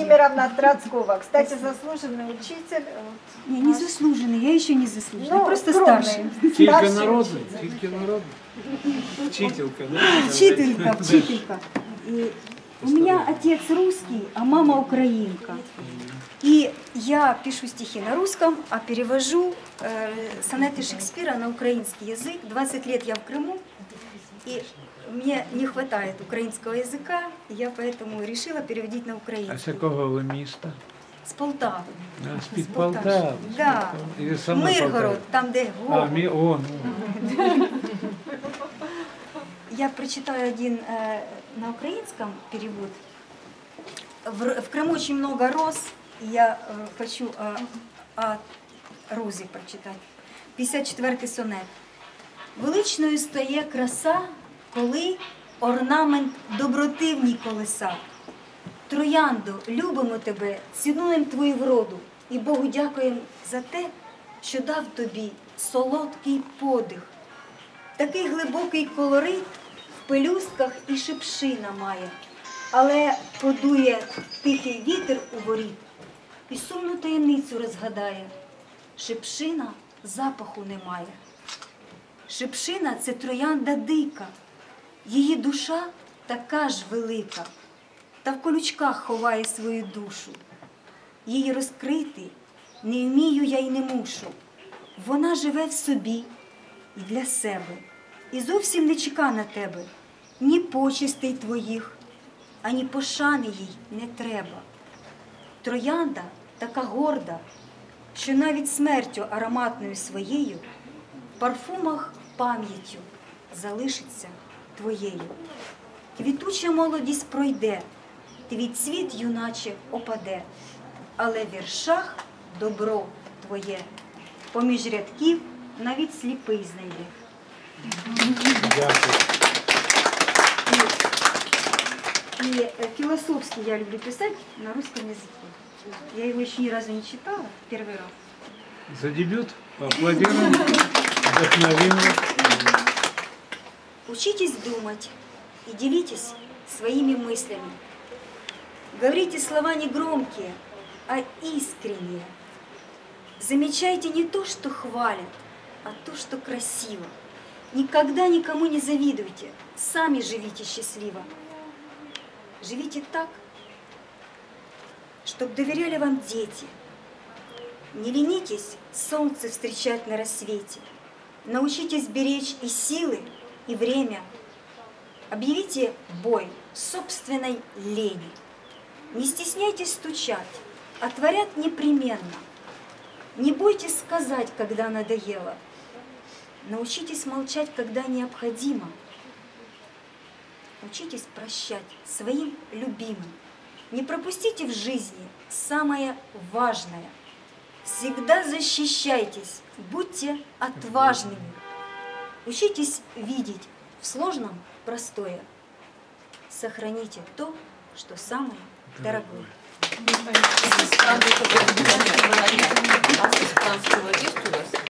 Владимировна Троцкова. Кстати, заслуженный учитель. Вот, Не заслуженный, я еще не заслуженный, ну, просто скромный. старший. Тільки народний, тільки народний. Вчителька, да? Вчителька, вчителька. И у меня отец русский, а мама украинка. И я пишу стихи на русском, а перевожу сонеты Шекспира на украинский язык. 20 лет я в Крыму, и мне не хватает украинского языка, и я поэтому решила переводить на А украинский. з якого ви міста? С Полтавы. А, з-під З Полтави. Полтави. Да. І саме Миргород, Полтава. там где А, Гого. ну. Я прочитаю один на украинском перевод. В Крыму очень много роз, и я хочу о розі прочитати. 54-й сонет. Величною стає краса, коли орнамент доброти в ній колеса. Трояндо, любимо тебе, цінуємо твою вроду і Богу дякуємо за те, що дав тобі солодкий подих. Такий глибокий колорит в пелюстках і шипшина має, але подує тихий вітер у воріт і сумну таємницю розгадає. Шипшина запаху не має. Шипшина – це троянда дика, її душа така ж велика, та в колючках ховає свою душу. Її розкрити не вмію я й не мушу. Вона живе в собі і для себе, і зовсім не чека на тебе ні почестей твоїх, ані пошани їй не треба. Троянда така горда, що навіть смертю ароматною своєю в парфумах пам'яттю залишиться твоєю. Квітуча молодість пройде, твій цвіт, юначе, опаде, але в віршах добро твоє поміж рядків навіть сліпий знайде. Дякую. И философский я люблю писать на русском языке. Я его еще ни разу не читала, первый раз. За дебют поаплодируем. Вдохновение. Учитесь думать и делитесь своими мыслями. Говорите слова не громкие, а искренние. Замечайте не то, что хвалят, а то, что красиво. Никогда никому не завидуйте, сами живите счастливо. Живите так, чтобы доверяли вам дети. Не ленитесь солнце встречать на рассвете. Научитесь беречь и силы, и время. Объявите бой собственной лени. Не стесняйтесь стучать, отворят непременно. Не бойтесь сказать, когда надоело. Научитесь молчать, когда необходимо. Учитесь прощать своим любимым. Не пропустите в жизни самое важное. Всегда защищайтесь, будьте отважными. Учитесь видеть в сложном простое. Сохраните то, что самое дорогое. А с испанского есть у вас?